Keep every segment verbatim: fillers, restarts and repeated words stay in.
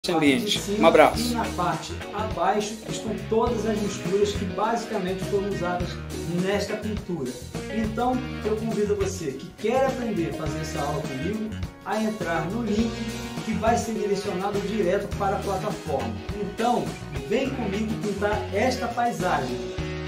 Ambiente. Um abraço. E na parte abaixo estão todas as misturas que basicamente foram usadas nesta pintura. Então eu convido você que quer aprender a fazer essa aula comigo a entrar no link que vai ser direcionado direto para a plataforma. Então vem comigo pintar esta paisagem.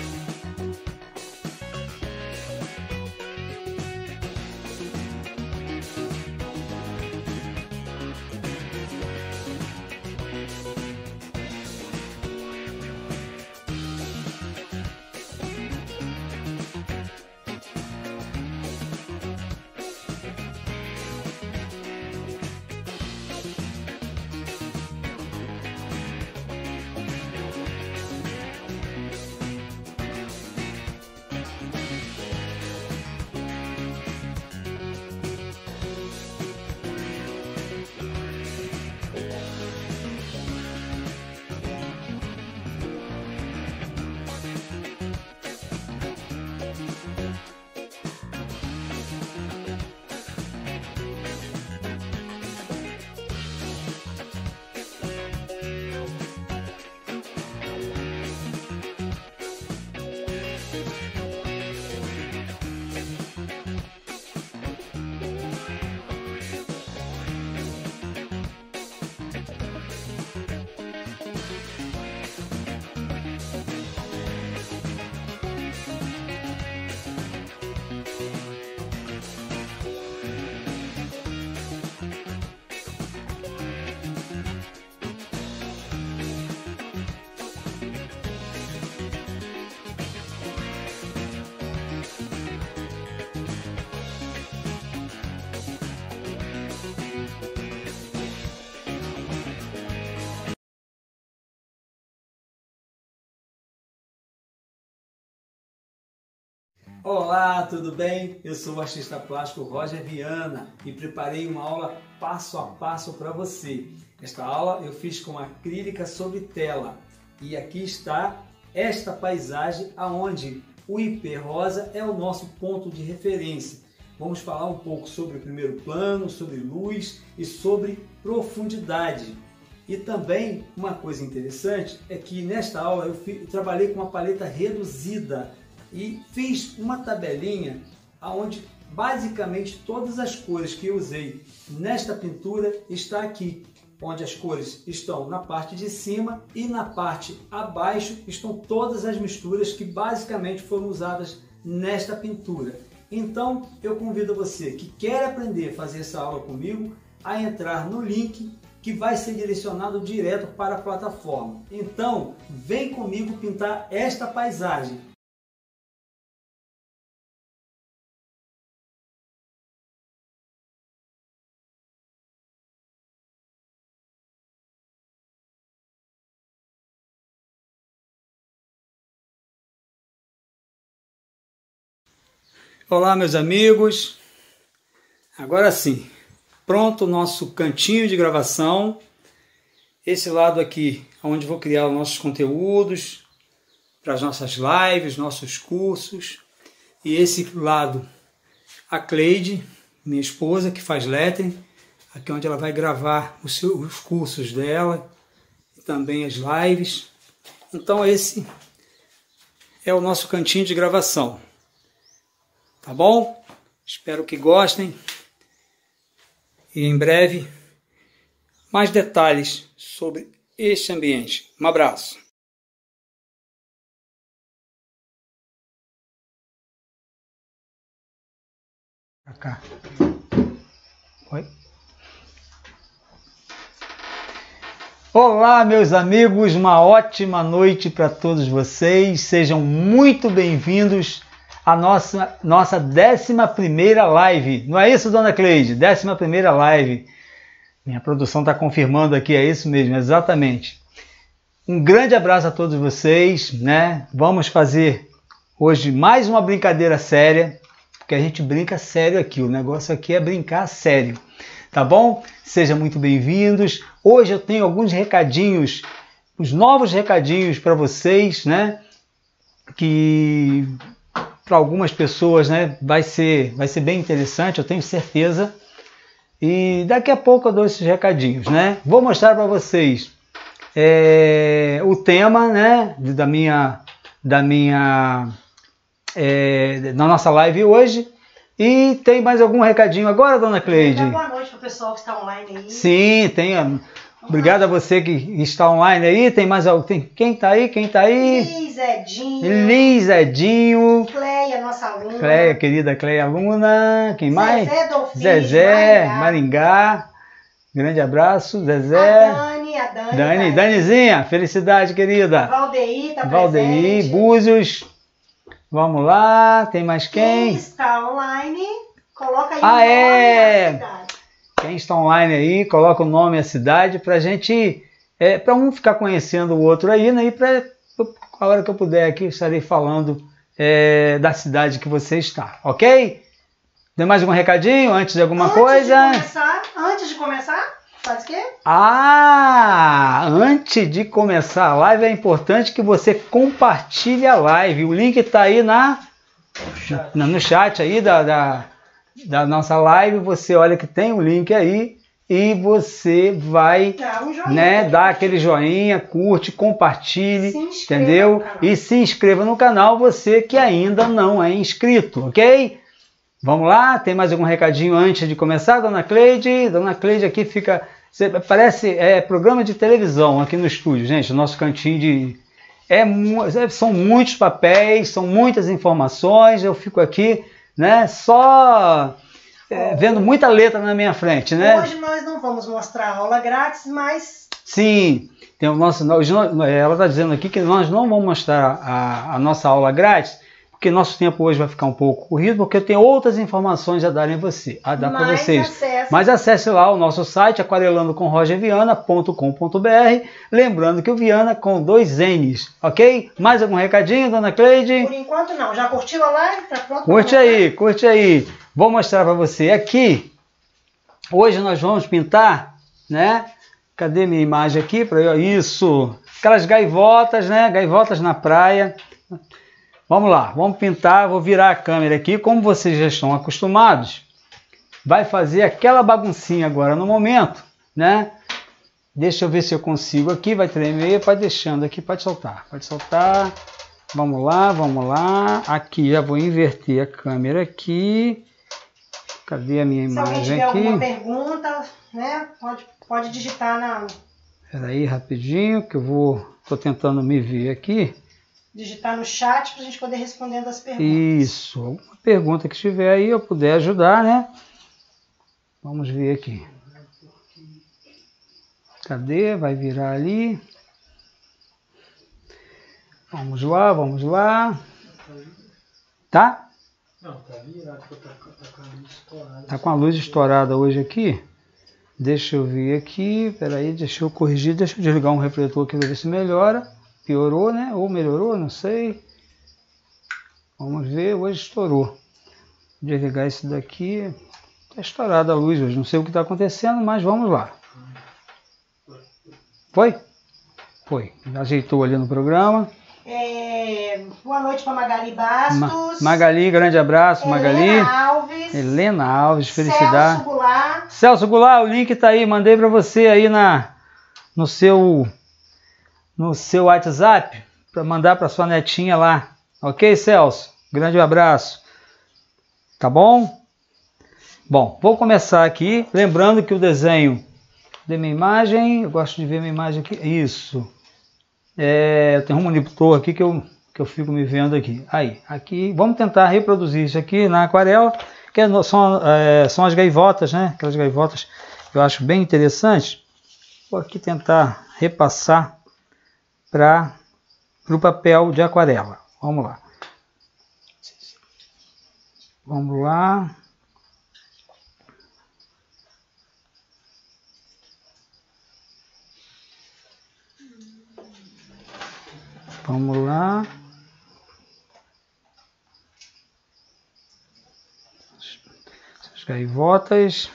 Olá, tudo bem? Eu sou o artista plástico Roger Viana e preparei uma aula passo a passo para você. Esta aula eu fiz com acrílica sobre tela e aqui está esta paisagem aonde o hiperrosa é o nosso ponto de referência. Vamos falar um pouco sobre o primeiro plano, sobre luz e sobre profundidade. E também uma coisa interessante é que nesta aula eu, fiz, eu trabalhei com uma paleta reduzida e fiz uma tabelinha onde basicamente todas as cores que eu usei nesta pintura está aqui, onde as cores estão na parte de cima e na parte abaixo estão todas as misturas que basicamente foram usadas nesta pintura. Então eu convido você que quer aprender a fazer essa aula comigo a entrar no link que vai ser direcionado direto para a plataforma. Então vem comigo pintar esta paisagem. Olá, meus amigos, agora sim, pronto o nosso cantinho de gravação, esse lado aqui onde vou criar os nossos conteúdos para as nossas lives, nossos cursos, e esse lado a Cleide, minha esposa, que faz lettering, aqui onde ela vai gravar os, seus, os cursos dela e também as lives. Então esse é o nosso cantinho de gravação. Tá bom? Espero que gostem. E em breve, mais detalhes sobre este ambiente. Um abraço. Pra cá. Oi. Olá, meus amigos. Uma ótima noite para todos vocês. Sejam muito bem-vindos a nossa, nossa décima primeira live. Não é isso, dona Cleide? Décima primeira live. Minha produção está confirmando aqui, é isso mesmo, exatamente. Um grande abraço a todos vocês, né? Vamos fazer hoje mais uma brincadeira séria, porque a gente brinca sério aqui, o negócio aqui é brincar sério, tá bom? Sejam muito bem-vindos. Hoje eu tenho alguns recadinhos, os novos recadinhos para vocês, né? Que para algumas pessoas, né, vai ser, vai ser bem interessante, eu tenho certeza. E daqui a pouco eu dou esses recadinhos, né? Vou mostrar para vocês é, o tema, né, da minha, da minha, é, da nossa live hoje. E tem mais algum recadinho agora, dona Cleide? Boa noite para o pessoal que está online aí. Sim, tem. Obrigado a você que está online aí. Tem mais alguém? Quem está aí? Quem está aí? Liz Edinho. Liz Edinho. Cleia, nossa aluna. Cleia, querida Cleia, aluna. Quem mais? Zezé Dolfins, Zezé, Maringá. Maringá. Grande abraço, Zezé. A Dani, a Dani. Dani, tá Danizinha, felicidade, querida. Valdeir, tá Valdeir, presente. Búzios. Vamos lá, tem mais Quem quem? está online, coloca aí Ah, o nome é? da cidade. Quem está online aí, coloca o nome e a cidade pra gente, é, para um ficar conhecendo o outro aí, né? E pra, a hora que eu puder aqui, eu estarei falando é, da cidade que você está, ok? Tem mais algum recadinho antes de alguma antes coisa? De começar, antes de começar, faz o quê? Ah, antes de começar a live é importante que você compartilhe a live. O link está aí na, no, no chat aí da, da, da nossa live. Você olha que tem o link aí e você vai Dá um joinha, né, né? dar aquele joinha, curte, compartilhe, Se inscreva entendeu? no canal. E se inscreva no canal você que ainda não é inscrito, ok? Vamos lá, tem mais algum recadinho antes de começar, dona Cleide? Dona Cleide aqui fica, parece é, programa de televisão aqui no estúdio, gente, o nosso cantinho de... É, são muitos papéis, são muitas informações, eu fico aqui, né, só é, vendo muita letra na minha frente, né? Hoje nós não vamos mostrar a aula grátis, mas... Sim, tem o nosso, ela está dizendo aqui que nós não vamos mostrar a, a nossa aula grátis, porque nosso tempo hoje vai ficar um pouco corrido, porque eu tenho outras informações a dar em você, a dar para vocês. Acesse. Mas acesse lá o nosso site, aquarelando com roger viana ponto com ponto br, lembrando que o Viana com dois N's, ok? Mais algum recadinho, dona Cleide? Por enquanto não. Já curtiu a live? Tá pronto? Curte aí, curte aí. Vou mostrar para você aqui. Hoje nós vamos pintar, né? Cadê minha imagem aqui? Pra... Isso, aquelas gaivotas, né? Gaivotas na praia. Vamos lá, vamos pintar, vou virar a câmera aqui, como vocês já estão acostumados, vai fazer aquela baguncinha agora no momento, né? Deixa eu ver se eu consigo aqui, vai tremer, pode deixando aqui, pode soltar, pode soltar, vamos lá, vamos lá, aqui já vou inverter a câmera aqui, cadê a minha Se imagem alguém tiver aqui? alguma pergunta, né, pode, pode digitar na... Espera aí rapidinho, que eu vou, tô tentando me ver aqui. Digitar no chat para a gente poder respondendo as perguntas. Isso, alguma pergunta que tiver aí eu puder ajudar, né? Vamos ver aqui. Cadê? Vai virar ali. Vamos lá, vamos lá. Tá? Não, tá virado, tá, tá com a luz estourada. Tá com a luz estourada hoje aqui. Deixa eu ver aqui, peraí, deixa eu corrigir, deixa eu desligar um refletor aqui para ver se melhora. Piorou, né? Ou melhorou, não sei. Vamos ver, hoje estourou. Vou desligar esse daqui. Está estourada a luz hoje, não sei o que está acontecendo, mas vamos lá. Foi? Foi. Ajeitou ali no programa. É, boa noite para Magali Bastos. Ma Magali, grande abraço, Helena Magali. Alves. Helena Alves, felicidade. Celso Goulart. Celso Goulart, o link está aí, mandei para você aí na, no seu... no seu WhatsApp, para mandar para sua netinha lá. Ok, Celso? Grande abraço. Tá bom? Bom, vou começar aqui, lembrando que o desenho de minha imagem, eu gosto de ver minha imagem aqui, isso. É, eu tenho um monitor aqui que eu, que eu fico me vendo aqui. Aí, aqui, vamos tentar reproduzir isso aqui na aquarela, que é, são, é, são as gaivotas, né? Aquelas gaivotas que eu acho bem interessantes. Vou aqui tentar repassar para o papel de aquarela. Vamos lá. Vamos lá. Vamos lá. As gaivotas.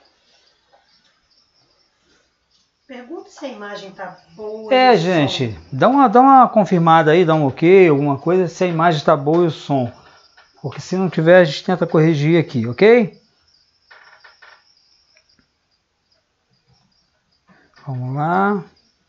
Pergunta se a imagem tá boa. É, e o gente, som. dá uma, dá uma confirmada aí, dá um ok, alguma coisa, se a imagem está boa e o som. Porque se não tiver, a gente tenta corrigir aqui, ok? Vamos lá.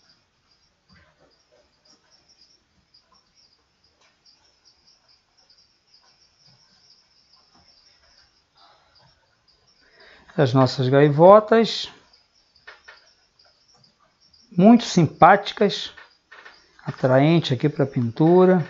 As nossas gaivotas, muito simpáticas, atraente aqui para a pintura.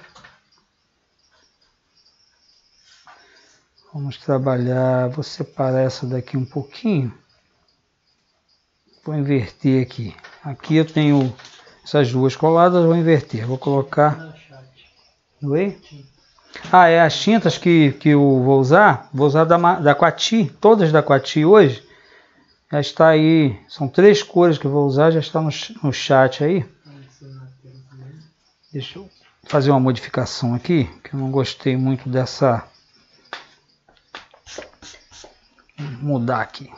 Vamos trabalhar, vou separar essa daqui um pouquinho. Vou inverter aqui. Aqui eu tenho essas duas coladas, vou inverter. Vou colocar... Oi? Ah, é as tintas que, que eu vou usar. Vou usar da, da Quati, todas da Quati hoje. Já está aí, são três cores que eu vou usar, já está no, no chat aí. Deixa eu fazer uma modificação aqui, que eu não gostei muito dessa... Vou mudar aqui.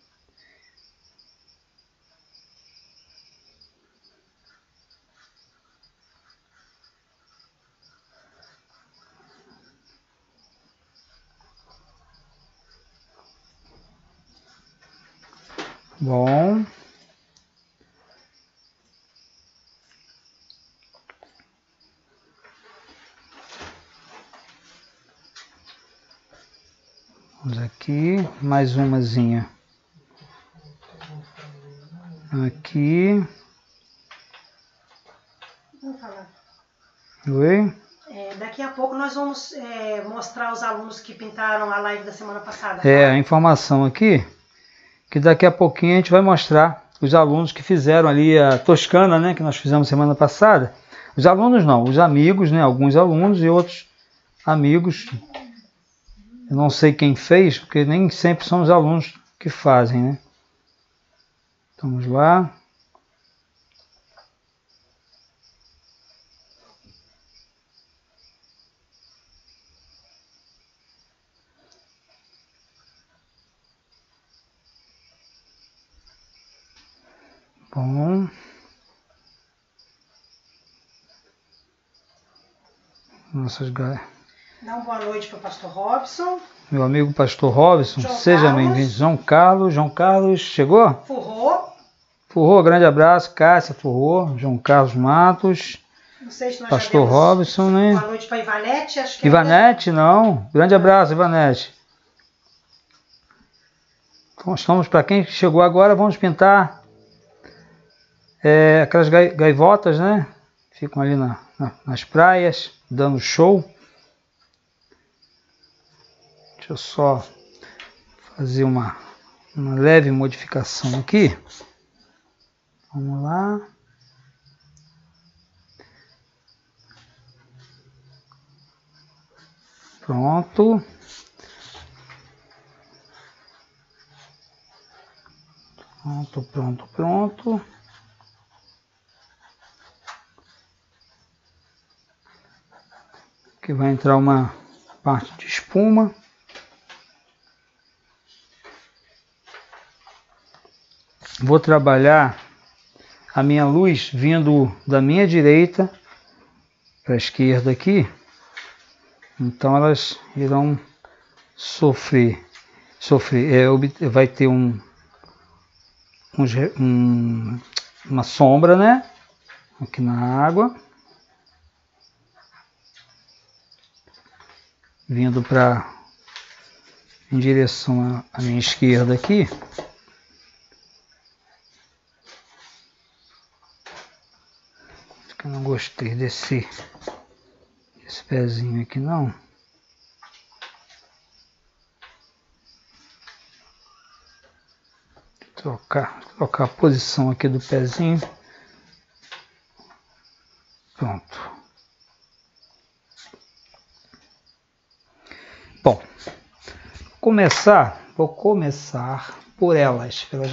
Bom. Vamos aqui, mais umazinha. Aqui. Vamos falar. Oi? É, daqui a pouco nós vamos é, mostrar os alunos que pintaram a live da semana passada. É, a informação aqui, que daqui a pouquinho a gente vai mostrar os alunos que fizeram ali a Toscana, né, que nós fizemos semana passada. Os alunos não, os amigos, né, alguns alunos e outros amigos. Eu não sei quem fez, porque nem sempre são os alunos que fazem, né. Vamos lá. Bom. Nossas galera. Dá uma boa noite para o pastor Robson. Meu amigo pastor Robson, João seja Carlos. bem-vindo. João Carlos, João Carlos, chegou? Furrou. Furrou, grande abraço. Cássia Furrou, João Carlos Matos, Não sei se nós pastor já demos Robson, né? boa noite para Ivanete. Acho que Ivanete, não. Grande abraço, Ivanete. Então, estamos, para quem chegou agora, vamos pintar é, aquelas gai, gaivotas, né? Ficam ali na, na, nas praias, dando show. Deixa eu só fazer uma, uma leve modificação aqui. Vamos lá. Pronto. Pronto, pronto, pronto. Aqui vai entrar uma parte de espuma. Vou trabalhar a minha luz vindo da minha direita para a esquerda aqui. Então elas irão sofrer, sofrer é, vai ter um, um, uma sombra, né? Aqui na água. Vindo para em direção à minha esquerda aqui. Eu não gostei desse, desse pezinho aqui não. Trocar, trocar a posição aqui do pezinho. Pronto. Bom, começar, vou começar por elas. Pelas,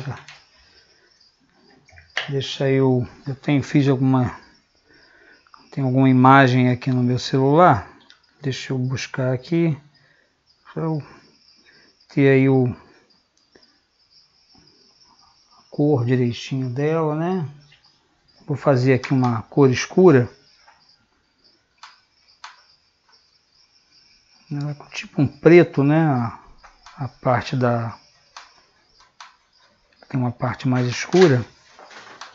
deixa eu, eu tenho, fiz alguma... Tem alguma imagem aqui no meu celular. Deixa eu buscar aqui. Para eu ter aí o a cor direitinho dela, né? Vou fazer aqui uma cor escura. Ela é tipo um preto, né? A, a parte da... Tem uma parte mais escura.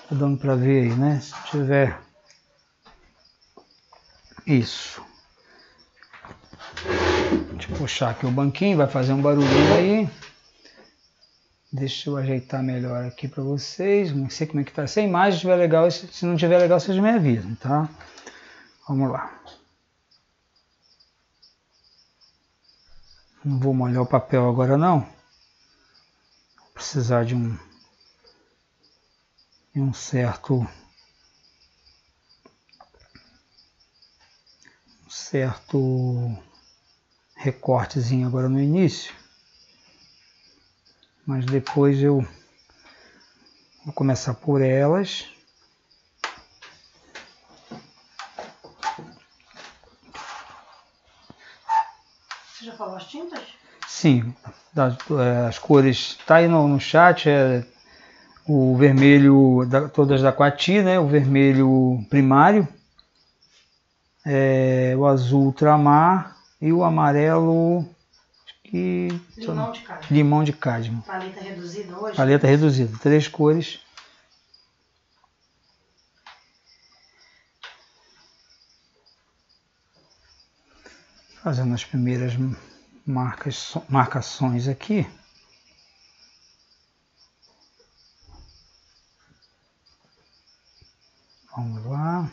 Tá dando para ver aí, né? Se tiver isso. Deixa eu puxar aqui o banquinho, vai fazer um barulhinho aí. Deixa eu ajeitar melhor aqui para vocês. Não sei como é que tá. Se a imagem estiver legal, se não estiver legal, vocês me avisam, tá? Vamos lá. Não vou molhar o papel agora não. Vou precisar de um, de um certo, um certo recortezinho agora no início. Mas depois eu vou começar por elas. Você já falou as tintas? Sim, das, as cores, tá aí no, no chat, é o vermelho, da, todas da Quati, né? O vermelho primário, é, o azul ultramar e o amarelo, acho que... Limão de cádmio. Limão de cádmio. Paleta reduzida hoje? Paleta reduzida, três cores. Fazendo as primeiras marcas, marcações aqui. Vamos lá.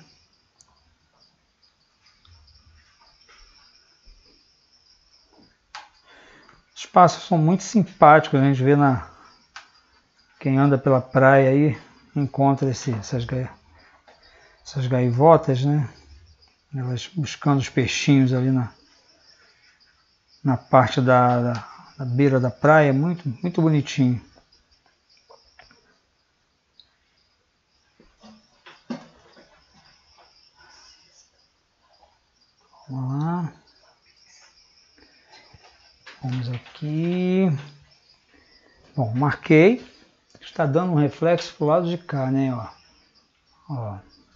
Os pássaros são muito simpáticos, a gente vê na... Quem anda pela praia aí encontra esse, essas, gai... essas gaivotas, né? Elas buscando os peixinhos ali na, na parte da, da, da beira da praia, muito, muito bonitinho. Vamos lá. Vamos aqui. Bom, marquei. Está dando um reflexo pro lado de cá, né? Ó. Ó.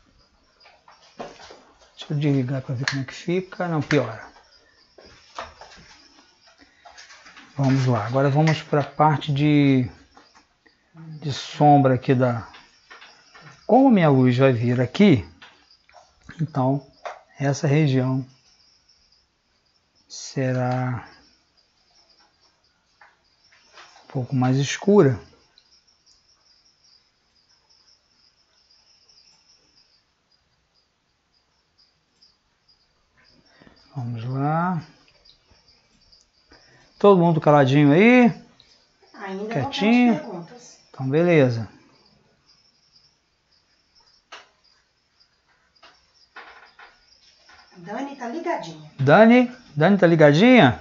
Deixa eu desligar para ver como é que fica. Não, piora. Vamos lá. Agora vamos para a parte de, de sombra aqui da... Como minha luz vai vir aqui, então essa região será um pouco mais escura. Vamos lá. Todo mundo caladinho aí? Ainda quietinho? não temos perguntas. Então, beleza. Dani tá ligadinha. Dani, Dani tá ligadinha?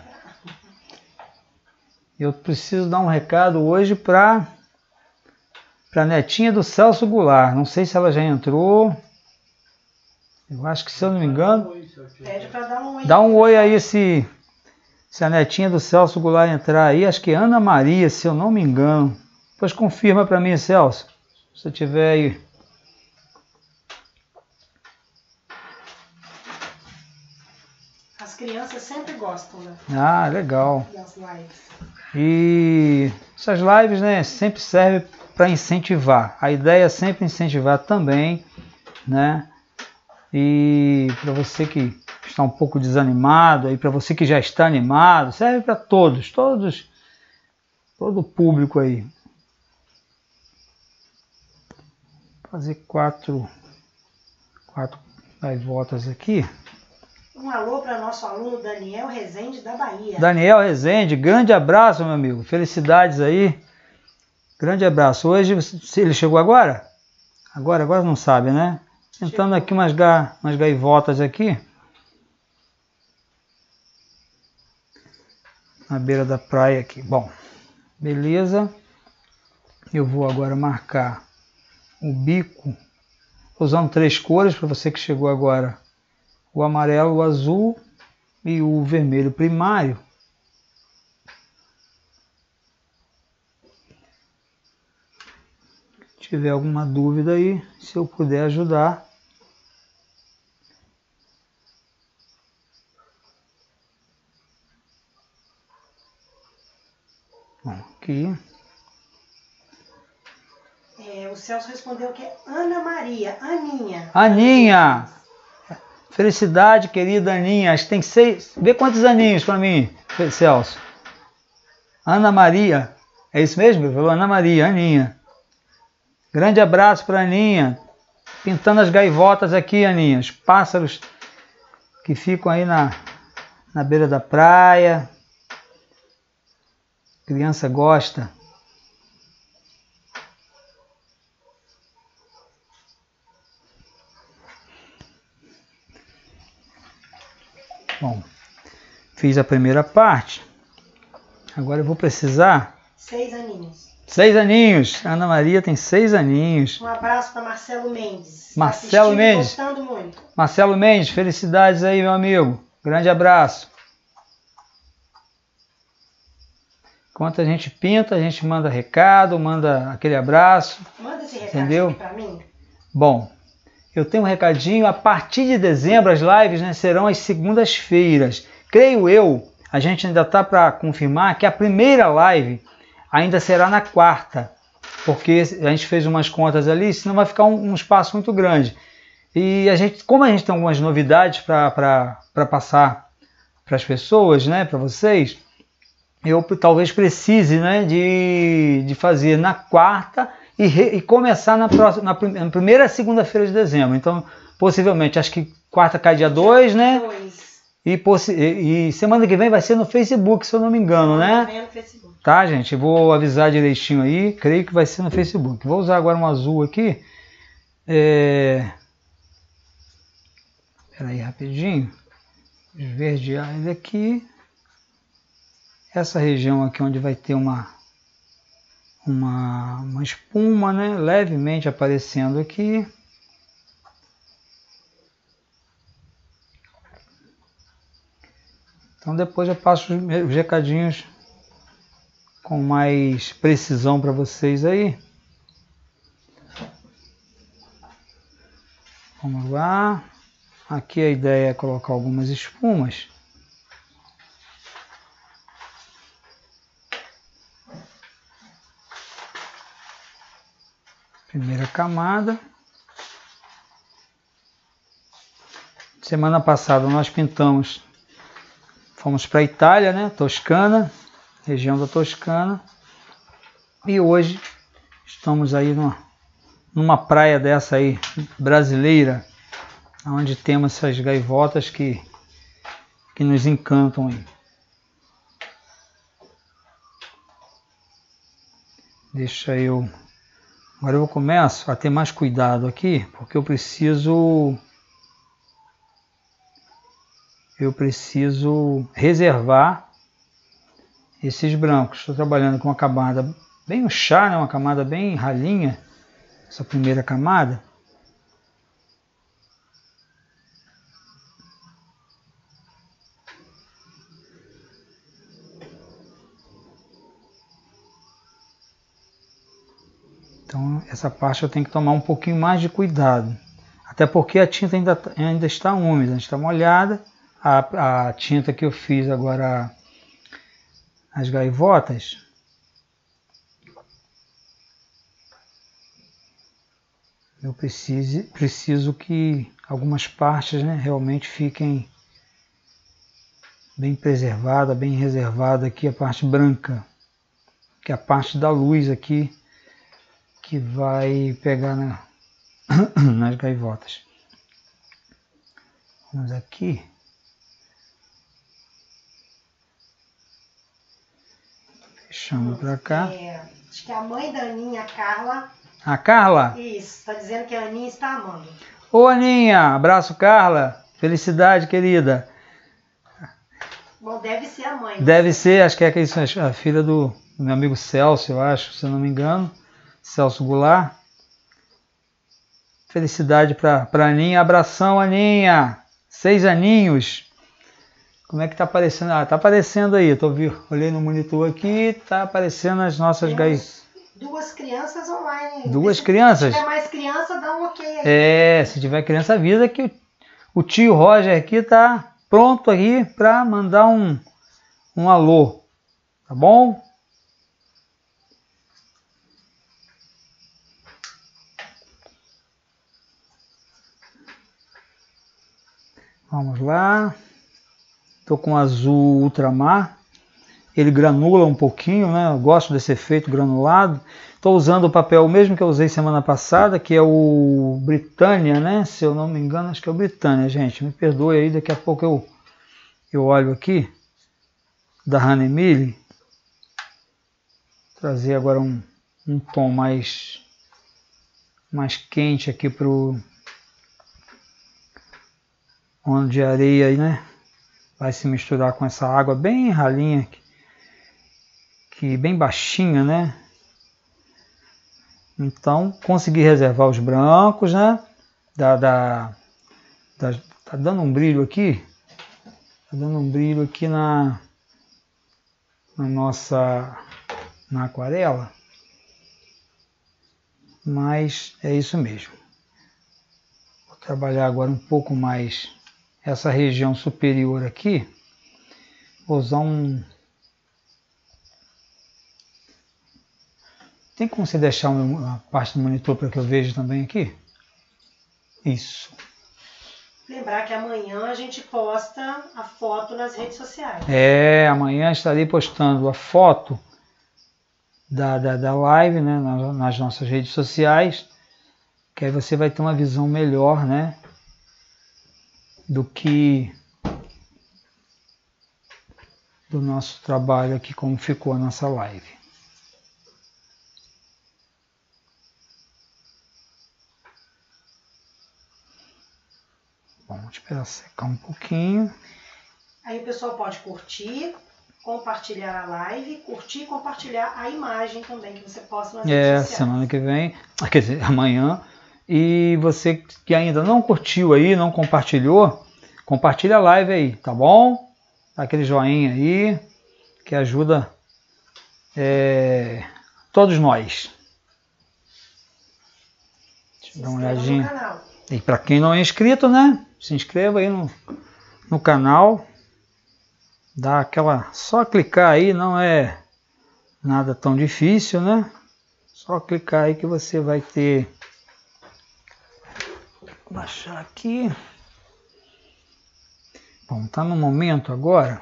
Eu preciso dar um recado hoje para para netinha do Celso Goulart. Não sei se ela já entrou. Eu acho que, se eu não me engano, Pede pra dar um oi. dá um oi aí se, se a netinha do Celso Goulart entrar aí. Acho que é Ana Maria, se eu não me engano. Depois confirma para mim, Celso, se você tiver aí. As crianças sempre gostam, né? Ah, legal. Das lives. E essas lives, né, sempre servem para incentivar. A ideia é sempre incentivar também, né? E para você que está um pouco desanimado, e para você que já está animado, serve para todos, todos, todo o público aí. Fazer quatro, quatro gaivotas aqui. Um alô para nosso aluno Daniel Rezende, da Bahia. Daniel Rezende, grande abraço, meu amigo. Felicidades aí. Grande abraço. Hoje, se ele chegou agora? Agora, agora não sabe, né? Tentando aqui umas, ga, umas gaivotas aqui. Na beira da praia aqui. Bom, beleza. Eu vou agora marcar o bico. Estou usando três cores para você que chegou agora. O amarelo, o azul e o vermelho primário. Se tiver alguma dúvida aí, se eu puder ajudar. Bom, aqui. É, o Celso respondeu que é Ana Maria, Aninha. Aninha! Felicidade, querida Aninha. Acho que tem seis. Vê quantos aninhos para mim, Celso. Ana Maria. É isso mesmo? Falou Ana Maria, Aninha. Grande abraço para Aninha. Pintando as gaivotas aqui, Aninha. Os pássaros que ficam aí na, na beira da praia. Criança gosta. Bom, fiz a primeira parte. Agora eu vou precisar... Seis aninhos. Seis aninhos. Ana Maria tem seis aninhos. Um abraço para Marcelo Mendes. Marcelo Assistindo Mendes. E gostando muito. Marcelo Mendes, felicidades aí, meu amigo. Grande abraço. Enquanto a gente pinta, a gente manda recado, manda aquele abraço. Manda esse recado Entendeu? aqui para mim. Bom, eu tenho um recadinho. A partir de dezembro, as lives, né, serão às segundas-feiras. Creio eu, a gente ainda está para confirmar que a primeira live ainda será na quarta. Porque a gente fez umas contas ali, senão vai ficar um, um espaço muito grande. E a gente, como a gente tem algumas novidades para passar para as pessoas, né, para vocês, eu talvez precise, né, de, de fazer na quarta e, re, e começar na, próxima, na, na primeira segunda-feira de dezembro. Então, possivelmente, acho que quarta cai dia dois, né? E, e, e semana que vem vai ser no Facebook, se eu não me engano, né? Vem no Facebook. Tá, gente? Vou avisar direitinho aí. Creio que vai ser no Facebook. Vou usar agora um azul aqui. É... Espera aí, rapidinho. Esverdear ele aqui. Essa região aqui onde vai ter uma, uma, uma espuma, né? Levemente aparecendo aqui. Então depois eu passo os recadinhos com mais precisão para vocês aí. Vamos lá. Aqui a ideia é colocar algumas espumas. Primeira camada. Semana passada nós pintamos, fomos para a Itália, né? Toscana, região da Toscana. E hoje estamos aí numa, numa praia dessa aí, brasileira, onde temos essas gaivotas que, que nos encantam aí. Deixa eu... Agora eu começo a ter mais cuidado aqui, porque eu preciso... Eu preciso reservar esses brancos. Estou trabalhando com uma camada bem no chá, né? Uma camada bem ralinha, essa primeira camada. Então essa parte eu tenho que tomar um pouquinho mais de cuidado. Até porque a tinta ainda, ainda está úmida, ainda está molhada. A, a tinta que eu fiz agora, as gaivotas, eu preciso, preciso que algumas partes, né, realmente fiquem bem preservadas, bem reservada aqui a parte branca, que é a parte da luz aqui, que vai pegar na, nas gaivotas. Vamos aqui. Fechando pra cá. É, acho que a mãe da Aninha, a Carla... A Carla? Isso, está dizendo que a Aninha está amando. Ô Aninha, abraço Carla. Felicidade, querida. Bom, deve ser a mãe. Deve ser, acho que é a filha do, do meu amigo Celso, eu acho, se eu não me engano. Celso Goulart. Felicidade pra, pra Aninha. Abração, Aninha. Seis aninhos. Como é que tá aparecendo? Ah, tá aparecendo aí. Tô vi, olhei no monitor aqui, tá aparecendo as nossas gaivotas. Duas crianças online. Duas se crianças? Se tiver mais criança, dá um ok aí. É, se tiver criança, avisa que o, o tio Roger aqui tá pronto aí para mandar um, um alô. Tá bom? Vamos lá. Estou com azul ultramar. Ele granula um pouquinho, né? Eu gosto desse efeito granulado. Estou usando o papel mesmo que eu usei semana passada, que é o Britânia, né? Se eu não me engano, acho que é o Britânia, gente. Me perdoe aí, daqui a pouco eu, eu olho aqui. Da Hanemille. Trazer agora um, um tom mais, mais quente aqui para o onde a areia, né? Vai se misturar com essa água bem ralinha aqui. Que bem baixinha, né? Então, consegui reservar os brancos, né? Da, da, da, tá dando um brilho aqui. Tá dando um brilho aqui na, na nossa na aquarela. Mas é isso mesmo. Vou trabalhar agora um pouco mais essa região superior aqui. Vou usar um... Tem como você deixar uma parte do monitor para que eu veja também aqui? Isso. Lembrar que amanhã a gente posta a foto nas redes sociais. É, amanhã estarei postando a foto da, da, da live, né, nas, nas nossas redes sociais, que aí você vai ter uma visão melhor, né, do que do nosso trabalho aqui, como ficou a nossa live. Vamos esperar secar um pouquinho. Aí o pessoal pode curtir, compartilhar a live, curtir e compartilhar a imagem também que você posta nas É, redes sociais. semana que vem, quer dizer, amanhã. E você que ainda não curtiu aí, não compartilhou, compartilha a live aí, tá bom? Dá aquele joinha aí, que ajuda é, todos nós. Deixa eu dar uma olhadinha. No canal. E para quem não é inscrito, né? Se inscreva aí no, no canal. Dá aquela... Só clicar aí, não é nada tão difícil, né? Só clicar aí que você vai ter... Vou baixar aqui. Bom, tá no momento agora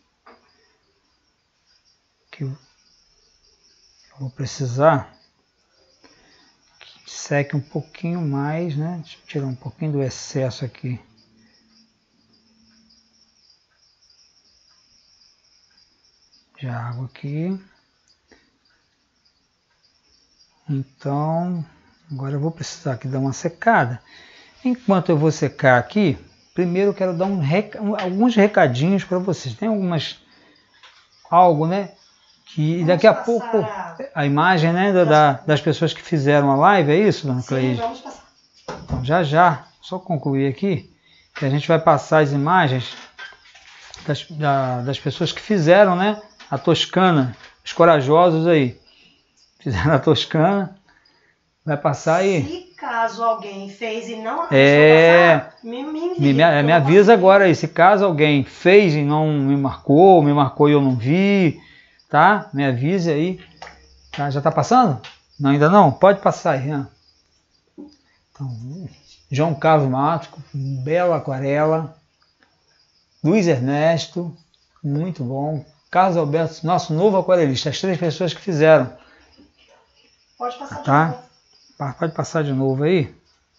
que eu vou precisar que seque um pouquinho mais, né? Deixa eu tirar um pouquinho do excesso aqui. De água aqui. Então, agora eu vou precisar aqui dar uma secada. Enquanto eu vou secar aqui, primeiro eu quero dar um rec... alguns recadinhos para vocês. Tem algumas... algo, né? Que Vamos daqui a passar pouco... a... a imagem, né? Da, da, das pessoas que fizeram a live, é isso, dona Sim, Cleide? vamos passar. Então, já já, só concluir aqui, que a gente vai passar as imagens das, da, das pessoas que fizeram, né? A Toscana, os corajosos aí. Fizeram a Toscana. Vai passar aí. Se caso alguém fez e não É, passar, me, me, envia, me, me, me avisa agora aí. Se caso alguém fez e não me marcou, me marcou e eu não vi, tá? Me avise aí. Tá? Já tá passando? Não, ainda não? Pode passar aí. Né? Então, João Carlos Matos, bela aquarela. Luiz Ernesto, muito bom. Carlos Alberto, nosso novo aquarelista. As três pessoas que fizeram. Pode passar Tá? de novo. Pode passar de novo aí.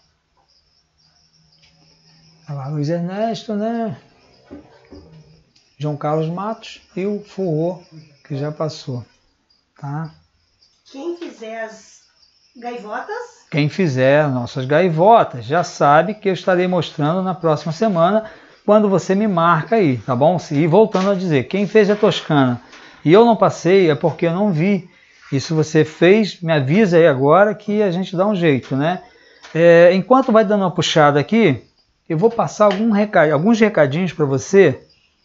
Olha lá, Luiz Ernesto, né? João Carlos Matos e o Furro, que já passou. Tá? Quem fizer as gaivotas... Quem fizer nossas gaivotas já sabe que eu estarei mostrando na próxima semana, quando você me marca aí, tá bom? E voltando a dizer, quem fez a Toscana e eu não passei é porque eu não vi. E se você fez, me avisa aí agora que a gente dá um jeito, né? É, enquanto vai dando uma puxada aqui, eu vou passar algum recado, alguns recadinhos para você.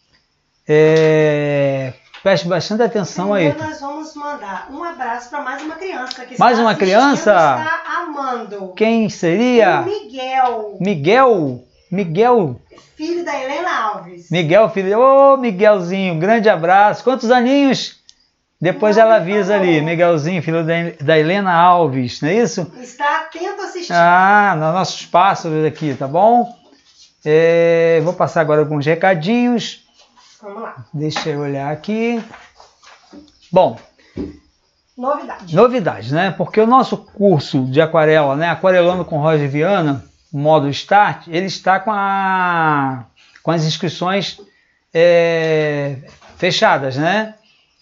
É, preste bastante atenção aí. Nós vamos mandar um abraço para mais uma criança que mais está uma criança? está amando. Quem seria? O Miguel. Miguel? Miguel? Filho da Helena Alves. Miguel, filho. Ô, Miguelzinho, grande abraço. Quantos aninhos? Depois Não, ela avisa ali, Miguelzinho, filho da, da Helena Alves, não é isso? Está atento a assistir. Ah, nos nossos pássaros aqui, tá bom? É, vou passar agora alguns recadinhos. Vamos lá. Deixa eu olhar aqui. Bom, Novidade. novidades, né? Porque o nosso curso de aquarela, né? Aquarelando com Roger Viana, modo Start, ele está com, a, com as inscrições é, fechadas, né?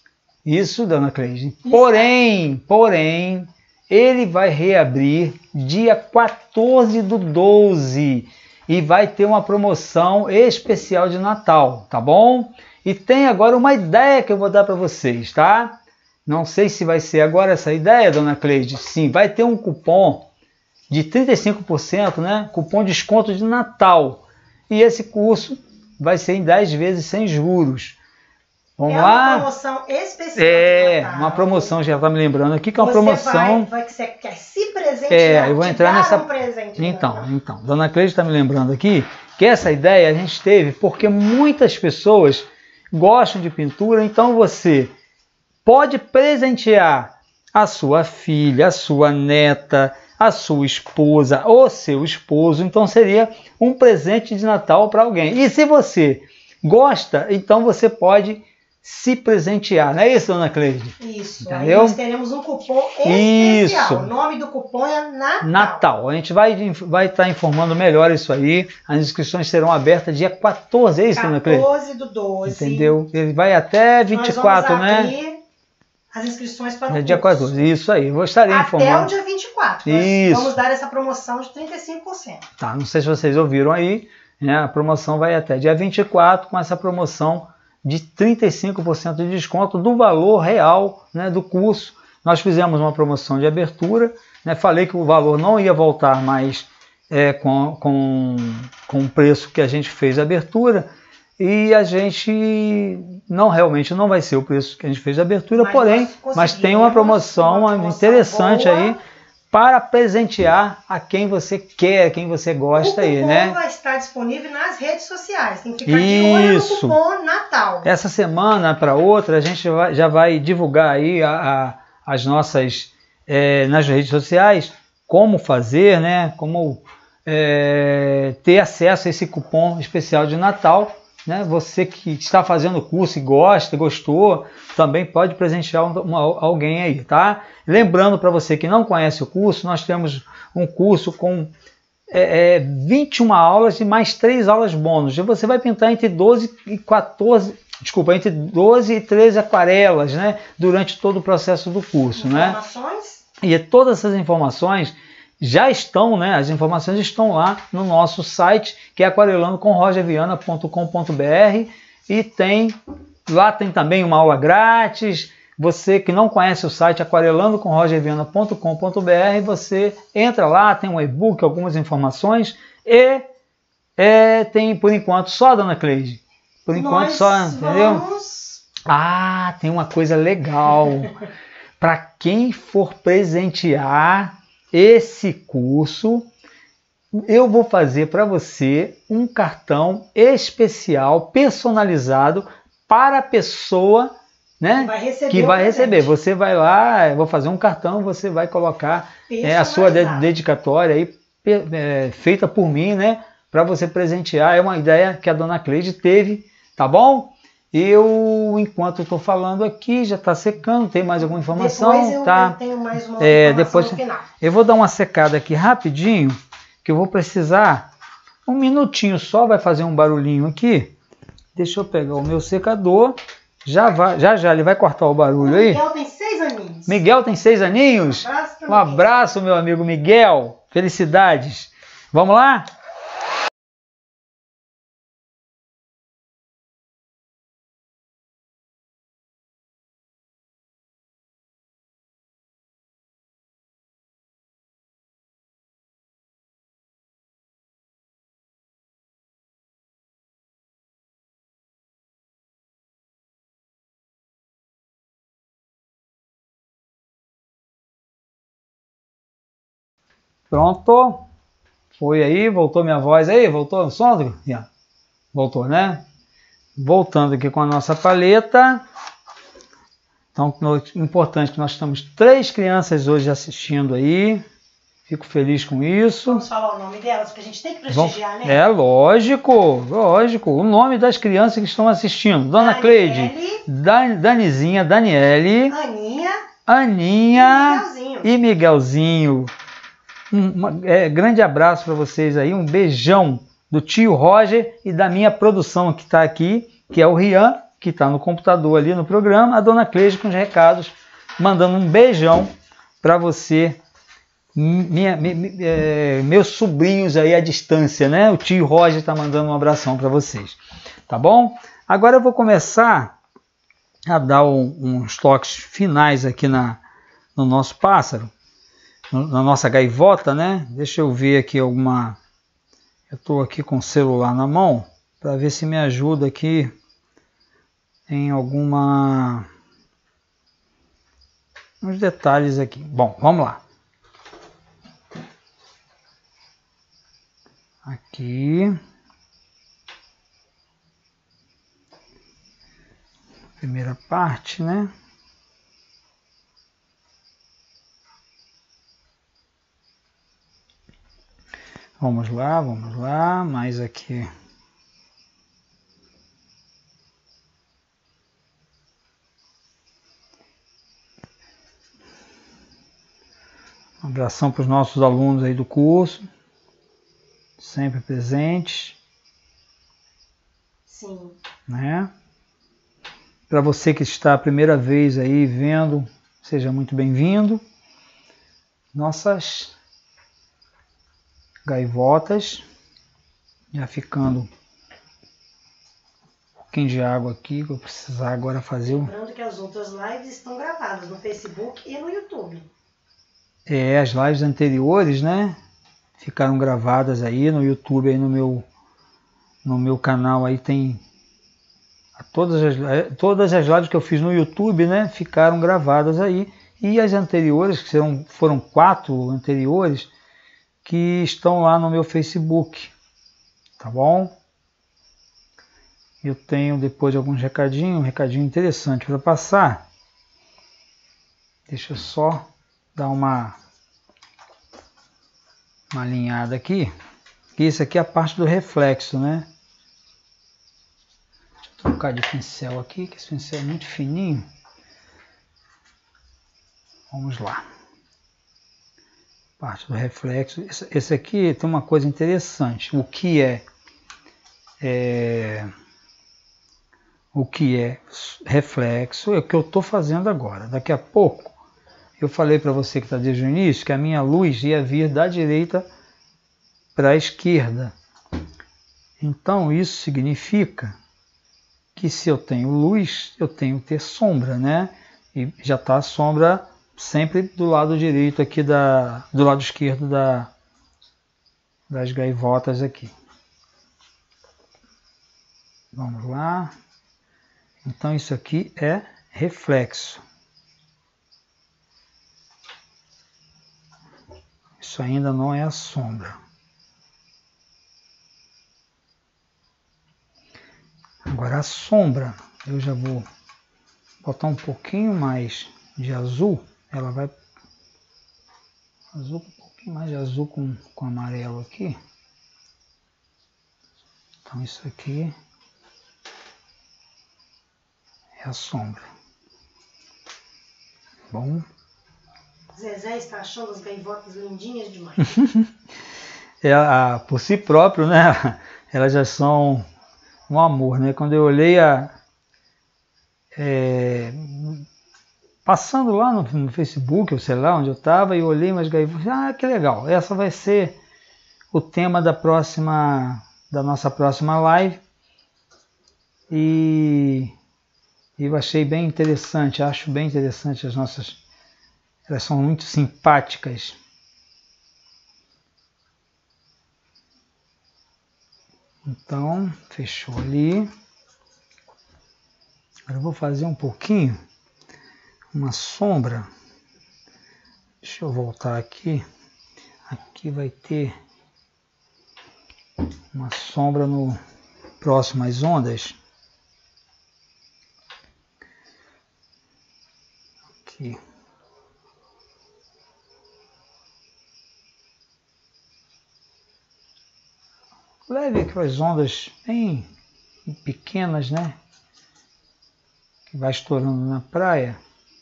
Isso, dona Cleide. Porém, porém, ele vai reabrir dia quatorze do doze e vai ter uma promoção especial de Natal, tá bom? E tem agora uma ideia que eu vou dar para vocês, tá? Não sei se vai ser agora essa ideia, dona Cleide. Sim, vai ter um cupom de trinta e cinco por cento, né? Cupom de desconto de Natal. E esse curso vai ser em dez vezes sem juros. Vamos é lá? uma promoção especial. É, de Natal. uma promoção, já está me lembrando aqui que é uma você promoção. Vai, vai, você quer se presentear, É, eu vou entrar dar nessa. Um presente, então, né? então, dona Cleide está me lembrando aqui que essa ideia a gente teve porque muitas pessoas gostam de pintura, então você pode presentear a sua filha, a sua neta, a sua esposa ou seu esposo. Então seria um presente de Natal para alguém. E se você gosta, então você pode se presentear. Não é isso, dona Cleide? Isso. Entendeu? Aí nós teremos um cupom especial. Isso. O nome do cupom é Natal. Natal. A gente vai vai estar informando melhor isso aí. As inscrições serão abertas dia quatorze, é isso, dona Cleide? quatorze do doze. Entendeu? Ele vai até vinte e quatro, Nós vamos né? abrir as inscrições para o É curso. dia quatorze. Isso aí. Eu vou estar Até informando. o dia vinte e quatro. Nós Isso. vamos dar essa promoção de trinta e cinco por cento. Tá, não sei se vocês ouviram aí, né? A promoção vai até dia vinte e quatro com essa promoção de trinta e cinco por cento de desconto do valor real, né, do curso. Nós fizemos uma promoção de abertura, né? Falei que o valor não ia voltar mais é, com, com, com o preço que a gente fez a abertura, e a gente não realmente não vai ser o preço que a gente fez a abertura, Mas porém, nós mas tem uma promoção, uma promoção interessante boa. aí para presentear a quem você quer, a quem você gosta o aí, cupom né? vai estar disponível nas redes sociais. Tem que ficar de olho no Isso. cupom Natal. Essa semana para outra a gente vai, já vai divulgar aí a, a, as nossas é, nas redes sociais como fazer, né? Como é, ter acesso a esse cupom especial de Natal, né? Você que está fazendo o curso e gosta, gostou, também pode presentear um, uma, alguém aí, tá? Lembrando para você que não conhece o curso, nós temos um curso com é, é, vinte e uma aulas e mais três aulas bônus. E você vai pintar entre doze e quatorze, desculpa, entre doze e treze aquarelas, né? Durante todo o processo do curso, Informações? né? E todas essas informações já estão, né? As informações estão lá no nosso site, que é aquarelando com roger viana ponto com ponto br, e tem lá tem também uma aula grátis. Você que não conhece o site aquarelando com roger viana ponto com ponto br, você entra lá, tem um e-book, algumas informações, e é, tem por enquanto só, dona Cleide. Por enquanto Nós só, entendeu? Vamos... Ah, tem uma coisa legal. Para quem for presentear esse curso, eu vou fazer para você um cartão especial, personalizado para a pessoa, né, vai receber que vai o receber. presente. Você vai lá, eu vou fazer um cartão, você vai colocar é, a sua de- Personalizado. dedicatória aí, pe- é, feita por mim, né, para você presentear. É uma ideia que a dona Cleide teve, tá bom? Eu, enquanto estou falando aqui, já está secando, tem mais alguma informação? Depois eu, tá? eu tenho mais uma É, informação depois- no final. Eu vou dar uma secada aqui rapidinho, que eu vou precisar um minutinho só, vai fazer um barulhinho aqui. Deixa eu pegar o meu secador. Já, vai, já já ele vai cortar o O barulho aí. Miguel tem seis aninhos. Miguel tem seis aninhos? Um abraço pra Um abraço, meu amigo Miguel. Felicidades. Vamos lá? Pronto. Foi aí, voltou minha voz aí, voltou o som? Yeah. Voltou, né? Voltando aqui com a nossa paleta. Então, no- importante que nós temos três crianças hoje assistindo aí. Fico feliz com isso. Vamos falar o nome delas, porque a gente tem que Vamos- prestigiar, né? É lógico, lógico. O nome das crianças que estão assistindo. Dona Cleide, Daniele, Dan- Danizinha, Daniele, Aninha Aninha e Miguelzinho. e Miguelzinho. Um uma- é, grande abraço para vocês aí, um beijão do tio Roger e da minha produção que está aqui, que é o Rian, que está no computador ali no programa, a Dona Cleide com os recados, mandando um beijão para você, minha, mi- mi- é, meus sobrinhos aí à distância, né? O tio Roger está mandando um abração para vocês, tá bom? Agora eu vou começar a dar um- uns toques finais aqui na, no nosso pássaro, no- na nossa gaivota, né? Deixa eu ver aqui alguma... Eu estou aqui com o celular na mão para ver se me ajuda aqui em alguma... uns detalhes aqui. Bom, vamos lá. Aqui. Primeira parte, né? Vamos lá, vamos lá, mais aqui. Um abração para os nossos alunos aí do curso, sempre presentes, Sim. né? Para você que está a primeira vez aí vendo, seja muito bem-vindo. Nossas gaivotas, já ficando um pouquinho de água aqui, que eu vou precisar agora fazer o... Lembrando que as outras lives estão gravadas no Facebook e no YouTube. É, as lives anteriores, né, ficaram gravadas aí no YouTube, aí no meu, no meu canal, aí tem todas as, todas as lives que eu fiz no YouTube, né, ficaram gravadas aí, e as anteriores, que serão, foram quatro anteriores, que estão lá no meu Facebook, tá bom? Eu tenho depois alguns recadinhos, um recadinho interessante para passar. Deixa eu só dar uma, uma alinhada aqui. Isso aqui é a parte do reflexo, né? Deixa eu trocar de pincel aqui, que esse pincel é muito fininho. Vamos lá. Parte do reflexo. Esse, esse aqui tem uma coisa interessante. O que é, é o que é reflexo é o que eu estou fazendo agora. Daqui a pouco eu falei para você que está desde o início que a minha luz ia vir da direita para a esquerda. Então isso significa que se eu tenho luz, eu tenho que ter sombra, né? E já está a sombra sempre do lado direito aqui, da, do lado esquerdo da, das gaivotas aqui. Vamos lá. Então isso aqui é reflexo. Isso ainda não é a sombra. Agora a sombra, eu já vou botar um pouquinho mais de azul. Ela vai... Azul, um pouquinho mais de azul com, com amarelo aqui. Então isso aqui é a sombra. Bom. Zezé está achando as gaivotas lindinhas demais. É, a, por si próprio, né? Elas já são um amor, né? Quando eu olhei a... É, passando lá no, no Facebook, ou sei lá onde eu estava, e eu olhei umas gaivotas, ah, que legal, essa vai ser o tema da próxima, da nossa próxima live. E eu achei bem interessante, acho bem interessante as nossas... Elas são muito simpáticas. Então, fechou ali. Agora eu vou fazer um pouquinho, uma sombra. Deixa eu voltar aqui. Aqui vai ter uma sombra no próximo às ondas. Aqui. leve, aquelas ondas bem pequenas, né? Que vai estourando na praia.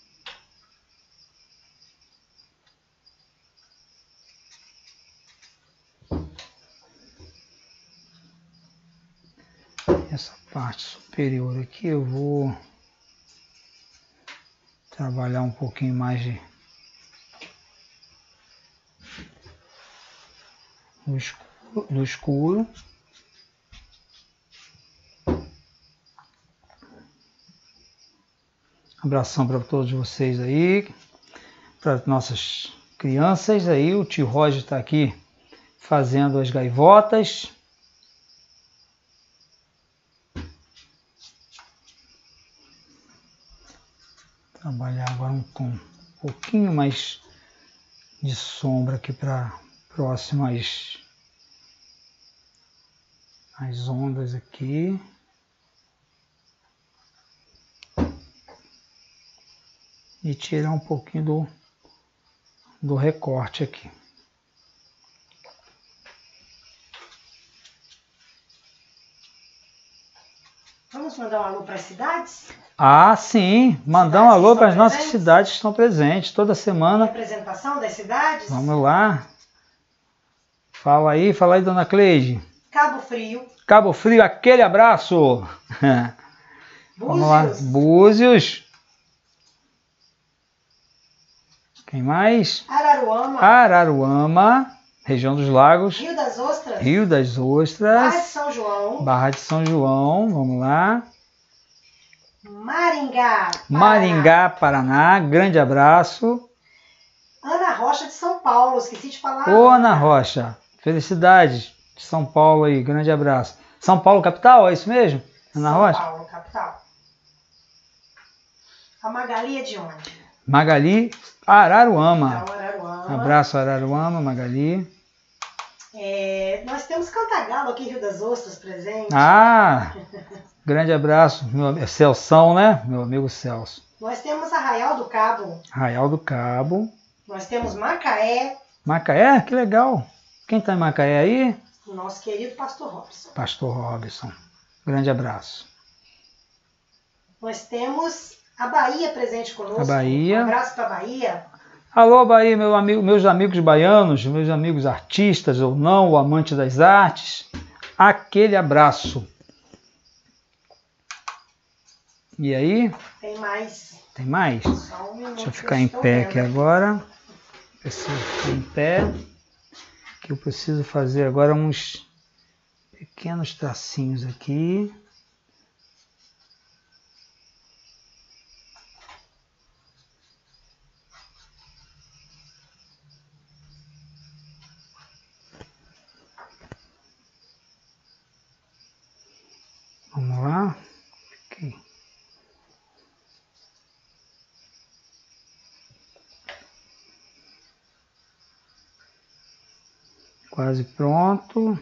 Essa parte superior aqui eu vou trabalhar um pouquinho mais de do escuro, do escuro. Abração para todos vocês aí, para nossas crianças aí. O tio Roger está aqui fazendo as gaivotas. Trabalhar agora um tom um pouquinho mais de sombra aqui para próximas as ondas aqui. E tirar um pouquinho do, do recorte aqui. Vamos mandar um alô para as cidades? Ah, sim. Mandar um alô para as nossas cidades que estão presentes toda semana. Representação das cidades? Vamos lá. Fala aí, fala aí, dona Cleide. Cabo Frio. Cabo Frio, aquele abraço. Vamos lá. Búzios. Quem mais? Araruama. Araruama, região dos lagos. Rio das Ostras. Rio das Ostras. Barra de São João. Barra de São João, vamos lá. Maringá. Paraná. Maringá, Paraná, grande abraço. Ana Rocha de São Paulo, esqueci de falar. Ô, Ana Rocha, felicidades de São Paulo aí, grande abraço. São Paulo, capital, é isso mesmo? Ana Rocha? São Paulo, capital. A Magali é de onde? Magali, Araruama. Então, Araruama. Abraço, Araruama, Magali. É, nós temos Cantagalo aqui, Rio das Ostras, presente. Ah, grande abraço, meu Celção, né? Meu amigo Celso. Nós temos Arraial do Cabo. Arraial do Cabo. Nós temos Macaé. Macaé, que legal. Quem está em Macaé aí? O nosso querido Pastor Robson. Pastor Robson. Grande abraço. Nós temos a Bahia presente conosco. A Bahia. Um abraço para a Bahia. Alô, Bahia, meu amigo, meus amigos baianos, meus amigos artistas ou não, o amante das artes. Aquele abraço. E aí? Tem mais. Tem mais? Só um minuto. Deixa eu ficar em pé aqui agora. Preciso ficar em pé. Que eu preciso fazer agora uns pequenos tracinhos aqui. Vamos lá. Okay. Quase pronto.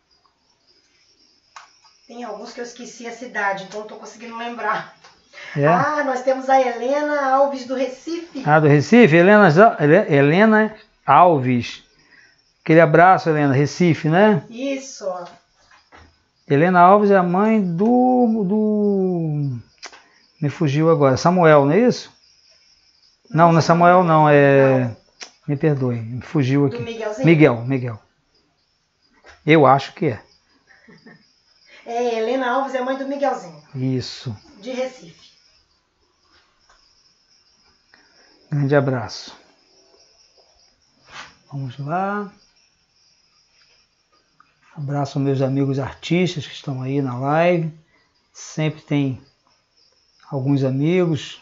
Tem alguns que eu esqueci a cidade, então não estou conseguindo lembrar. É. Ah, nós temos a Helena Alves do Recife. Ah, do Recife? Helena, Helena Alves. Aquele abraço, Helena. Recife, né? Isso. Helena Alves é a mãe do... do... Me fugiu agora. Samuel, não é isso? Não, não é Samuel, não. É... Não. Me perdoe, me fugiu aqui. Do Miguelzinho? Miguel, Miguel. Eu acho que é. É, Helena Alves é a mãe do Miguelzinho. Isso. De Recife. Grande abraço. Vamos lá. Abraço aos meus amigos artistas que estão aí na live. Sempre tem alguns amigos.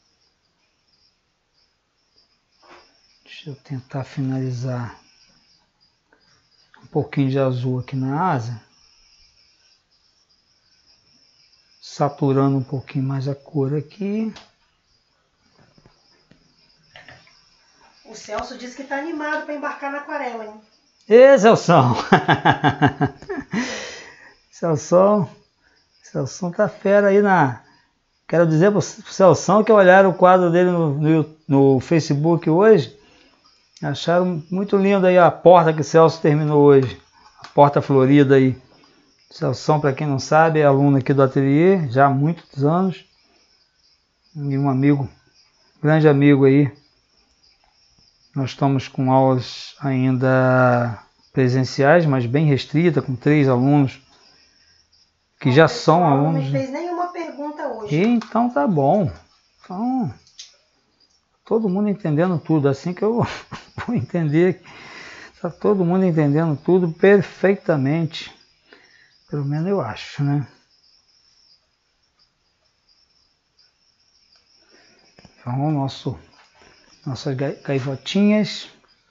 Deixa eu tentar finalizar um pouquinho de azul aqui na asa. Saturando um pouquinho mais a cor aqui. O Celso disse que está animado para embarcar na aquarela, hein? Ê, Celção! Celção, Celção tá fera aí na... Quero dizer pro Celção que olharam o quadro dele no, no, no Facebook hoje, acharam muito lindo aí a porta que o Celso terminou hoje. A porta florida aí. Celção, para quem não sabe, é aluno aqui do ateliê, já há muitos anos. E um amigo, grande amigo aí. Nós estamos com aulas ainda presenciais, mas bem restrita, com três alunos que já são alunos. Não me fez nenhuma pergunta hoje. E então tá bom. Então, todo mundo entendendo tudo, assim que eu vou entender. Está todo mundo entendendo tudo perfeitamente. Pelo menos eu acho, né? Então, nosso, nossas gaivotinhas.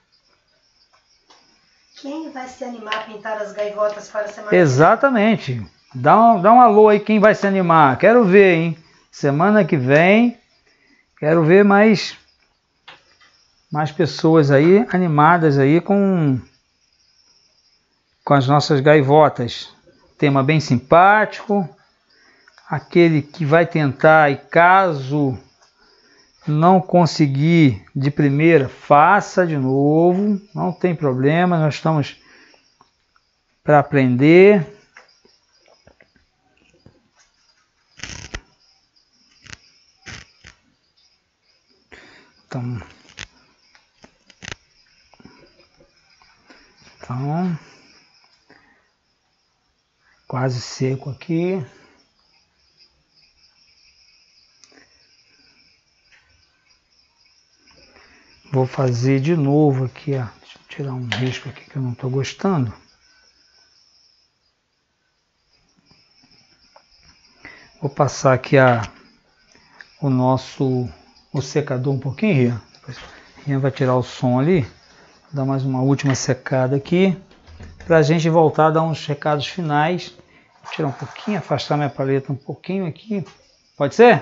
Quem vai se animar a pintar as gaivotas para a semana? Exatamente. Dá um, dá um alô aí quem vai se animar. Quero ver, hein? Semana que vem, quero ver mais, mais pessoas aí animadas aí com, com as nossas gaivotas. Tema bem simpático. Aquele que vai tentar e caso não conseguir de primeira, faça de novo. Não tem problema, nós estamos para aprender. Então, então, quase seco aqui. Vou fazer de novo aqui, ó. Deixa eu tirar um risco aqui que eu não estou gostando. Vou passar aqui a, o nosso o secador um pouquinho, Rian. Rian vai tirar o som ali. Vou dar mais uma última secada aqui. Para a gente voltar a dar uns recados finais. Vou tirar um pouquinho, afastar minha paleta um pouquinho aqui. Pode ser?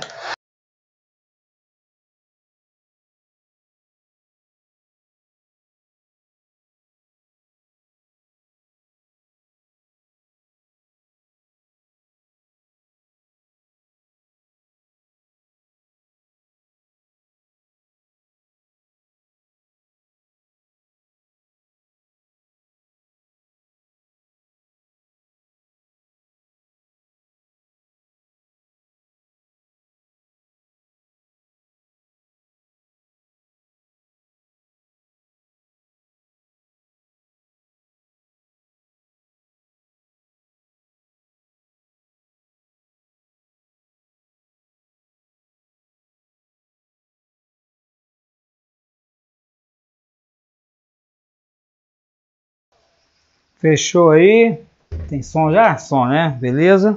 Fechou aí? Tem som já? Som, né? Beleza?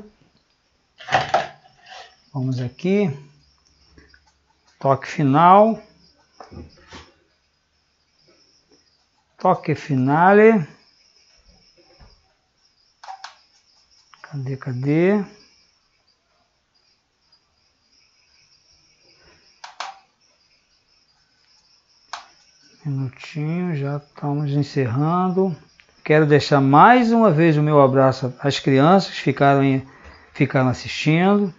Vamos aqui. Toque final. Toque finale. Cadê, cadê? Minutinho, já estamos encerrando. Quero deixar mais uma vez o meu abraço às crianças que ficaram, aí, ficaram assistindo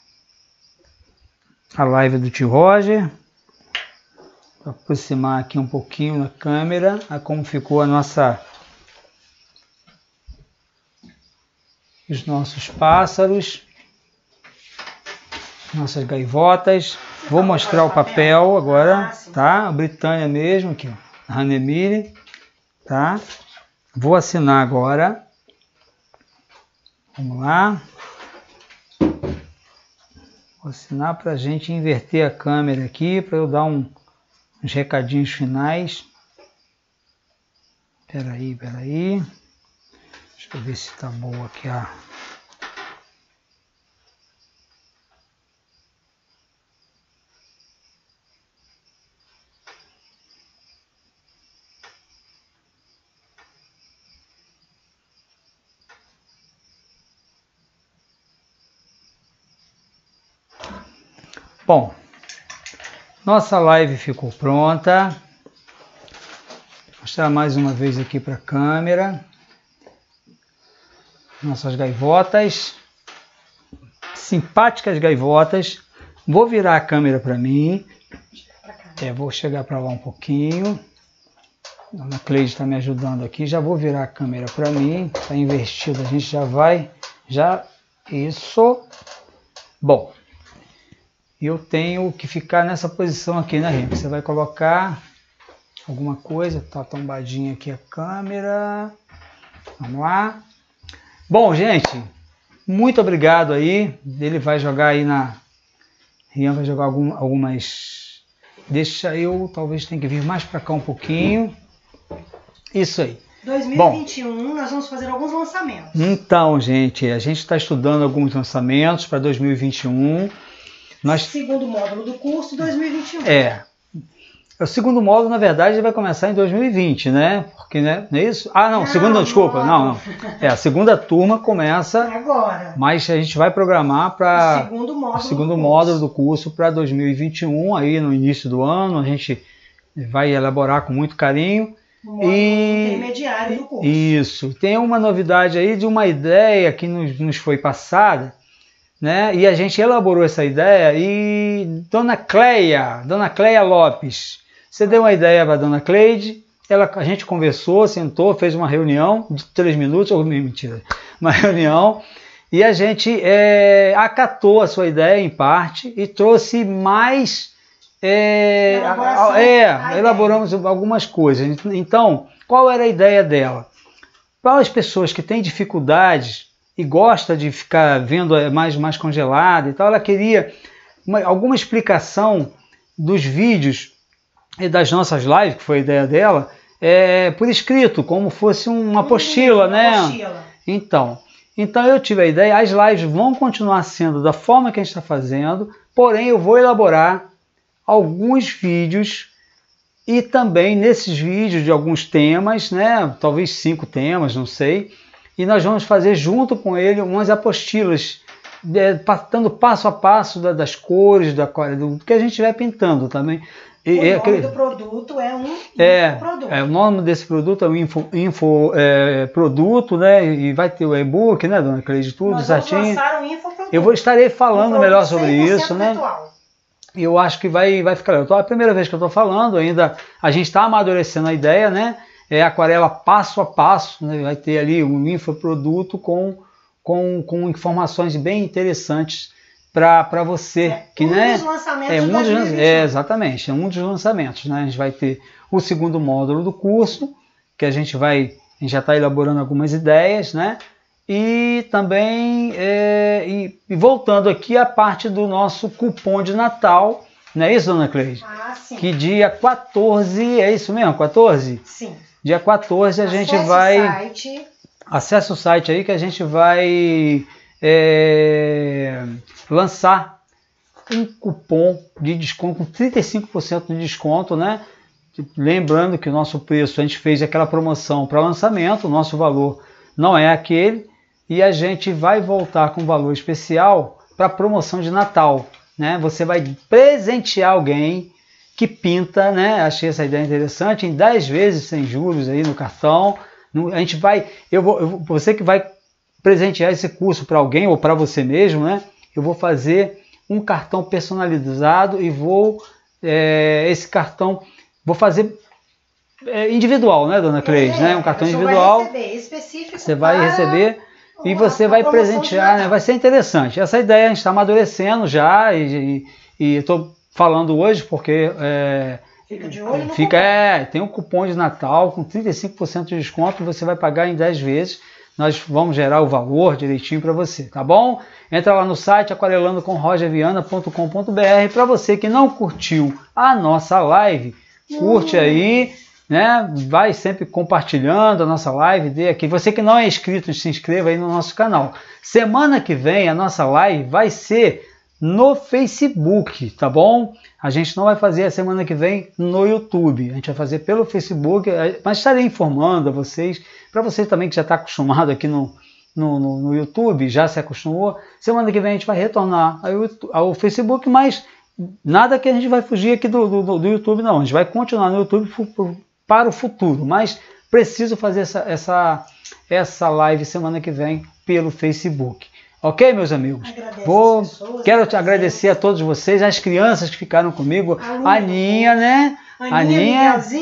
a live do tio Roger. Vou aproximar aqui um pouquinho a câmera, a como ficou a nossa, os nossos pássaros, nossas gaivotas. Vou mostrar o papel agora, tá? A Britânia mesmo, aqui, ó, Hanemiri, tá? Vou assinar agora. Vamos lá. Vou assinar para a gente inverter a câmera aqui, para eu dar um, uns recadinhos finais. Espera aí, espera aí. Deixa eu ver se está boa aqui a... Bom, nossa live ficou pronta. Vou mostrar mais uma vez aqui para a câmera. Nossas gaivotas. Simpáticas gaivotas. Vou virar a câmera para mim. É, vou chegar para lá um pouquinho. A Dona Cleide está me ajudando aqui. Já vou virar a câmera para mim. Está invertido. A gente já vai. Já. Isso. Bom. Eu tenho que ficar nessa posição aqui, né, Remy? Você vai colocar alguma coisa. Tá tombadinha aqui a câmera. Vamos lá. Bom, gente. Muito obrigado aí. Ele vai jogar aí na... Rian vai jogar algum, algumas... Deixa eu... Talvez tenha que vir mais para cá um pouquinho. Isso aí. dois mil e vinte e um, bom, nós vamos fazer alguns lançamentos. Então, gente, a gente está estudando alguns lançamentos para dois mil e vinte e um. Nós... Segundo módulo do curso, dois mil e vinte e um. É. O segundo módulo, na verdade, vai começar em dois mil e vinte, né? Porque, né? Não é isso? Ah, não, não segunda, desculpa. Não, não. É, a segunda turma começa agora. Mas a gente vai programar para o segundo módulo, o segundo do, módulo do curso para dois mil e vinte e um, aí no início do ano. A gente vai elaborar com muito carinho. O módulo e... intermediário do curso. Isso. Tem uma novidade aí de uma ideia que nos, nos foi passada, né? E a gente elaborou essa ideia e Dona Cleia, Dona Cleia Lopes, você deu uma ideia para a Dona Cleide, ela, a gente conversou, sentou, fez uma reunião de três minutos, ou mentira, uma reunião, e a gente é, acatou a sua ideia em parte e trouxe mais, é, a, é, elaboramos algumas coisas. Então, qual era a ideia dela? Para as pessoas que têm dificuldades e gosta de ficar vendo mais, mais congelado e tal, ela queria uma, alguma explicação dos vídeos e das nossas lives, que foi a ideia dela, é, por escrito, como fosse uma apostila, hum, né? Apostila. Então, então eu tive a ideia, as lives vão continuar sendo da forma que a gente está fazendo, porém eu vou elaborar alguns vídeos e também nesses vídeos de alguns temas, né? Talvez cinco temas, não sei, e nós vamos fazer junto com ele umas apostilas, é, dando passo a passo da, das cores, da, do que a gente estiver pintando também. O nome é, do produto é um é, infoproduto. É, o nome desse produto é um info, info é, produto, né? E vai ter o e-book, né, Dona Cleide? Tudo Nós certinho. Vamos lançar um infoproduto. Eu vou estarei falando um melhor sobre isso, né? Virtual. E eu acho que vai, vai ficar legal. Então, é a primeira vez que eu estou falando, ainda a gente está amadurecendo a ideia, né? É aquarela passo a passo, né? Vai ter ali um infoproduto com, com, com informações bem interessantes para você. É que, um né, dos lançamentos é um dos dos, é, exatamente, é um dos lançamentos. Né? A gente vai ter o segundo módulo do curso, que a gente vai, a gente já está elaborando algumas ideias, né? E também, é, e, e voltando aqui a parte do nosso cupom de Natal, não é isso, Dona Cleide? Ah, sim. Que dia quatorze, é isso mesmo, quatorze? Sim. Dia quatorze a Acesse gente vai... o site. Acesse o site aí que a gente vai é, lançar um cupom de desconto com trinta e cinco por cento de desconto, né? Lembrando que o nosso preço, a gente fez aquela promoção para lançamento, o nosso valor não é aquele, e a gente vai voltar com um valor especial para promoção de Natal, né? Você vai presentear alguém que pinta, né? Achei essa ideia interessante, em dez vezes sem juros aí no cartão. A gente vai, eu vou, eu vou, você que vai presentear esse curso para alguém ou para você mesmo, né? Eu vou fazer um cartão personalizado e vou, é, esse cartão, vou fazer é, individual, né, Dona Cleide? É, né? Um cartão individual. Vai receber específico você vai receber e você vai presentear, né? Vai ser interessante. Essa ideia a gente está amadurecendo já e estou falando hoje porque é, fica de olho no fica, é, tem um cupom de Natal com trinta e cinco por cento de desconto, você vai pagar em dez vezes. Nós vamos gerar o valor direitinho para você, tá bom? Entra lá no site aquarelando com roger viana ponto com ponto br. Para você que não curtiu a nossa live, curte aí, né? Vai sempre compartilhando a nossa live, dê aqui. Você que não é inscrito, se inscreva aí no nosso canal. Semana que vem a nossa live vai ser no Facebook, tá bom? A gente não vai fazer a semana que vem no YouTube, a gente vai fazer pelo Facebook, mas estarei informando a vocês, para vocês também que já está acostumado aqui no, no, no, no YouTube, já se acostumou, semana que vem a gente vai retornar ao, ao Facebook, mas nada que a gente vai fugir aqui do, do, do YouTube não, a gente vai continuar no YouTube para o futuro, mas preciso fazer essa, essa, essa live semana que vem pelo Facebook. Ok, meus amigos? Vou, pessoas, quero te agradecer a todos vocês, as crianças que ficaram comigo, a Aninha, né? Aninha, Miguelzinho.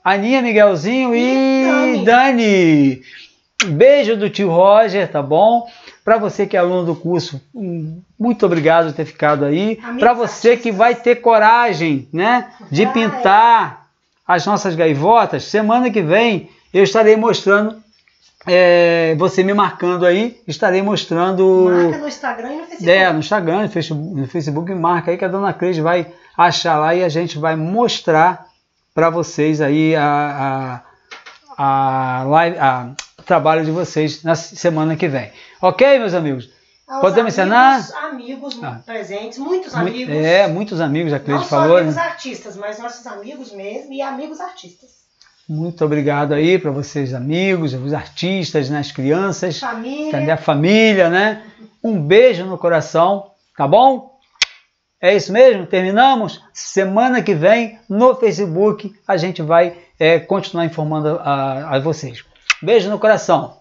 Aninha, Miguelzinho e, E Dani. Beijo do tio Roger, tá bom? Para você que é aluno do curso, muito obrigado por ter ficado aí. Para você que vai ter coragem, né, de Vai. pintar as nossas gaivotas, semana que vem eu estarei mostrando, é, você me marcando aí, estarei mostrando... Marca no Instagram e no Facebook. É, no Instagram, no Facebook, no Facebook marca aí que a dona Cris vai achar lá e a gente vai mostrar para vocês aí a, a, a live, a trabalho de vocês na semana que vem. Ok, meus amigos? Aos Podemos amigos, encenar? amigos Ah. presentes, muitos Mu- amigos. É, muitos amigos, a Cris Não só falou. amigos Né? artistas, mas nossos amigos mesmo e amigos artistas. Muito obrigado aí para vocês, amigos, os artistas, né, as crianças, Família. também a família, né? Um beijo no coração, tá bom? É isso mesmo? Terminamos? Semana que vem, no Facebook, a gente vai é, continuar informando a, a vocês. Beijo no coração.